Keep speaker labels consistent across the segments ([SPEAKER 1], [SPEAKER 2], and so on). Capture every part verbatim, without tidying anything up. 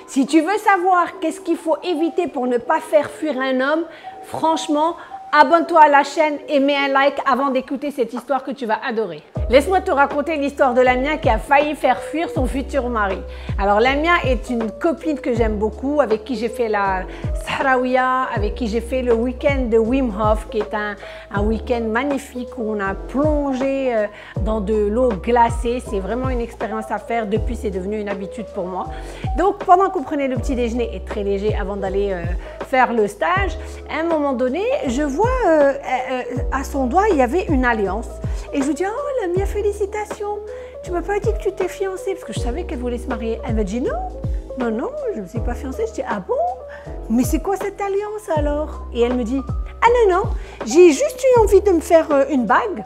[SPEAKER 1] Si tu veux savoir qu'est-ce qu'il faut éviter pour ne pas faire fuir un homme, franchement, abonne-toi à la chaîne et mets un like avant d'écouter cette histoire que tu vas adorer. Laisse-moi te raconter l'histoire de Lamia qui a failli faire fuir son futur mari. Alors Lamia est une copine que j'aime beaucoup, avec qui j'ai fait la Sahraouia, avec qui j'ai fait le week-end de Wim Hof, qui est un, un week-end magnifique où on a plongé dans de l'eau glacée. C'est vraiment une expérience à faire. Depuis, c'est devenu une habitude pour moi. Donc pendant qu'on prenait le petit déjeuner, et très léger avant d'aller euh, faire le stage, à un moment donné, je vois euh, euh, à son doigt, il y avait une alliance. Et je lui dis, oh Lamia, félicitations, tu m'as pas dit que tu t'es fiancée, parce que je savais qu'elle voulait se marier. Elle m'a dit non, non, non, je ne me suis pas fiancée. Je dis, ah bon? Mais c'est quoi cette alliance alors? Et elle me dit, ah non, non, j'ai juste eu envie de me faire euh, une bague.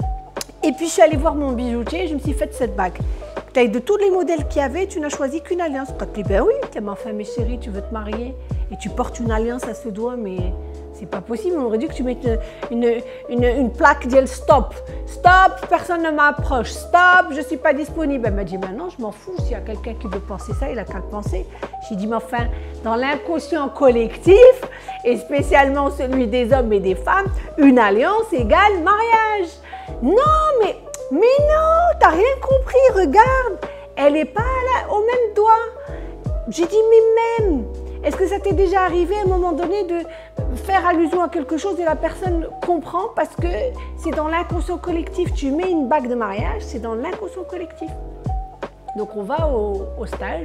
[SPEAKER 1] Et puis je suis allée voir mon bijoutier et je me suis faite cette bague. De tous les modèles qu'il y avait, tu n'as choisi qu'une alliance. Quand tu dis, ben oui, tu m'as fait, mes chéris, tu veux te marier et tu portes une alliance à ce doigt, mais c'est pas possible. On aurait dû que tu mettes une, une, une, une plaque dit stop. Stop, personne ne m'approche. Stop, je suis pas disponible. Elle m'a dit, maintenant, je m'en fous. S'il y a quelqu'un qui veut penser ça, il a qu'à le penser. J'ai dit, mais enfin, dans l'inconscient collectif, et spécialement celui des hommes et des femmes, une alliance égale mariage. Non, mais, mais non, t'as rien compris, regarde, elle n'est pas là, au même doigt. J'ai dit, mais même, est-ce que ça t'est déjà arrivé à un moment donné de faire allusion à quelque chose et la personne comprend parce que c'est dans l'inconscient collectif. Tu mets une bague de mariage, c'est dans l'inconscient collectif. Donc on va au, au stage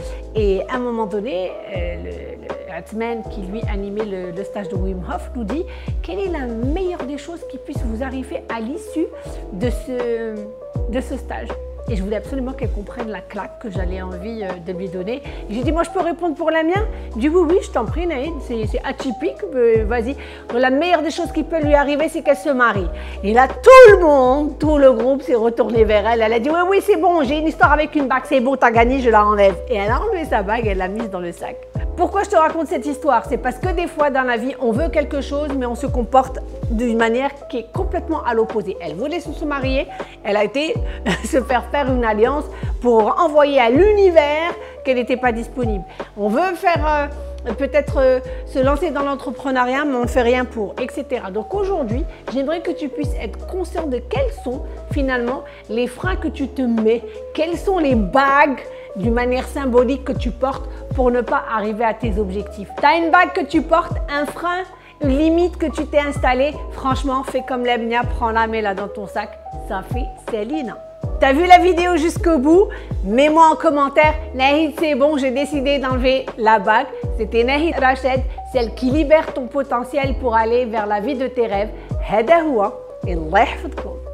[SPEAKER 1] et à un moment donné, euh, le, le Atman qui lui animait le, le stage de Wim Hof nous dit quelle est la meilleure des choses qui puisse vous arriver à l'issue de ce, de ce stage. Et je voulais absolument qu'elle comprenne la claque que j'avais envie de lui donner. J'ai dit, moi je peux répondre pour la mienne? Du oui, oui, je t'en prie, Naïd, c'est atypique, vas-y. La meilleure des choses qui peut lui arriver, c'est qu'elle se marie. Et là, tout le monde, tout le groupe s'est retourné vers elle. Elle a dit, oui, oui, c'est bon, j'ai une histoire avec une bague, c'est bon, t'as gagné, je la enlève. Et elle a enlevé sa bague, elle l'a mise dans le sac. Pourquoi je te raconte cette histoire? C'est parce que des fois dans la vie, on veut quelque chose, mais on se comporte d'une manière qui est complètement à l'opposé. Elle voulait se marier, elle a été se faire faire une alliance pour envoyer à l'univers qu'elle n'était pas disponible. On veut faire euh, peut-être euh, se lancer dans l'entrepreneuriat, mais on ne fait rien pour, et cetera. Donc aujourd'hui, j'aimerais que tu puisses être conscient de quels sont finalement les freins que tu te mets, quelles sont les bagues d'une manière symbolique que tu portes pour ne pas arriver à tes objectifs. Tu as une bague que tu portes, un frein, une limite que tu t'es installée, franchement, fais comme Lamia, prends-la, mets-la dans ton sac, ça fait Céline. T'as vu la vidéo jusqu'au bout? Mets-moi en commentaire, Naïd c'est bon, j'ai décidé d'enlever la bague. C'était Naïd Rached, celle qui libère ton potentiel pour aller vers la vie de tes rêves. Hada huwa, Allah yahfadkoum.